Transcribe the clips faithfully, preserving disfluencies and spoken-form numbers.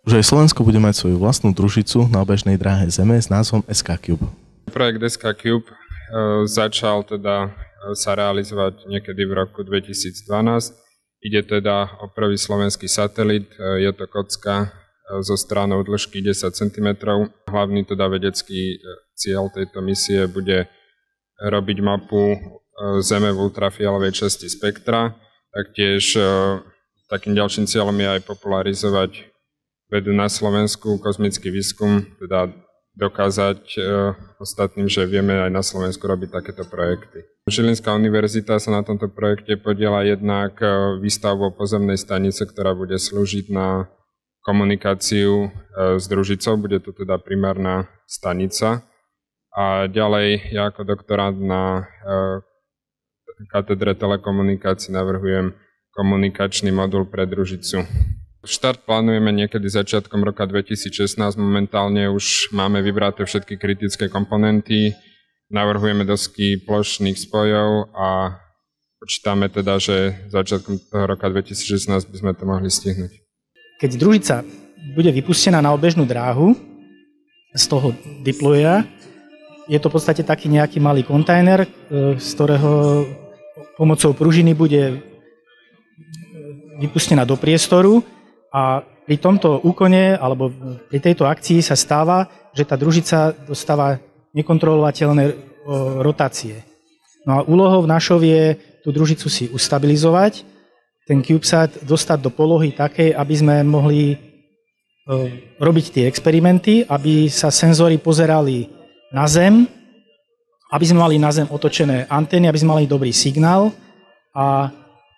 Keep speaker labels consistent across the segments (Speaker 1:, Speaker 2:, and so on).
Speaker 1: Už aj Slovensko bude mať svoju vlastnú družicu na obežnej dráhe Zeme s názvom es ká Cube.
Speaker 2: Projekt es ká Cube e, začal teda sa realizovať niekedy v roku dvetisícdvanásť. Ide teda o prvý slovenský satelit. E, je to kocka e, so stranou dĺžky desať centimetrov. Hlavný teda vedecký cieľ tejto misie bude robiť mapu e, Zeme v ultrafialovej časti spektra. Taktiež e, takým ďalším cieľom je aj popularizovať vedu na Slovensku, kozmický výskum, teda dokázať e, ostatným, že vieme aj na Slovensku robiť takéto projekty. Žilinská univerzita sa na tomto projekte podieľa jednak e, výstavbou pozemnej stanice, ktorá bude slúžiť na komunikáciu e, s družicou, bude to teda primárna stanica. A ďalej ja ako doktorant na e, katedre telekomunikácií navrhujem komunikačný modul pre družicu. Štart plánujeme niekedy začiatkom roka dvetisícšestnásť, momentálne už máme vybraté všetky kritické komponenty, navrhujeme dosky plošných spojov a počítame teda, že začiatkom toho roka dvetisícšestnásť by sme to mohli stihnúť.
Speaker 3: Keď družica bude vypustená na obežnú dráhu z toho deploya, je to v podstate taký nejaký malý kontajner, z ktorého pomocou pružiny bude vypustená do priestoru. A pri tomto úkone, alebo pri tejto akcii sa stáva, že tá družica dostáva nekontrolovateľné rotácie. No a úlohou našou je tú družicu si ustabilizovať, ten CubeSat dostať do polohy takej, aby sme mohli robiť tie experimenty, aby sa senzory pozerali na Zem, aby sme mali na Zem otočené antény, aby sme mali dobrý signál a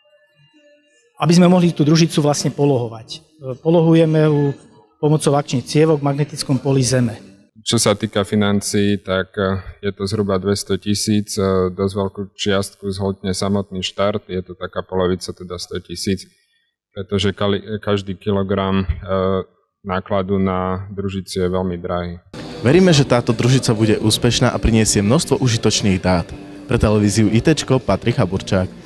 Speaker 3: aby sme mohli tú družicu vlastne polohovať. Polohujeme ju pomocou akčných cievok v magnetickom poli Zeme.
Speaker 2: Čo sa týka financií, tak je to zhruba dvesto tisíc, dosť veľkú čiastku zhltne samotný štart, je to taká polovica, teda sto tisíc, pretože každý kilogram nákladu na družicu je veľmi drahý.
Speaker 1: Veríme, že táto družica bude úspešná a priniesie množstvo užitočných dát. Pre televíziu ITčko Patrik Haburčák.